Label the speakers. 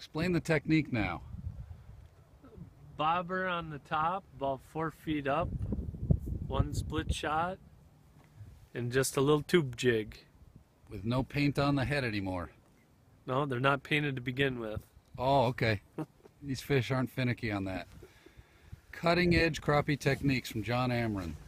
Speaker 1: Explain the technique now.
Speaker 2: Bobber on the top, about 4 feet up, one split shot, and just a little tube jig.
Speaker 1: With no paint on the head anymore.
Speaker 2: No, they're not painted to begin with.
Speaker 1: Oh, okay. These fish aren't finicky on that. Cutting edge crappie techniques from John Amrhien.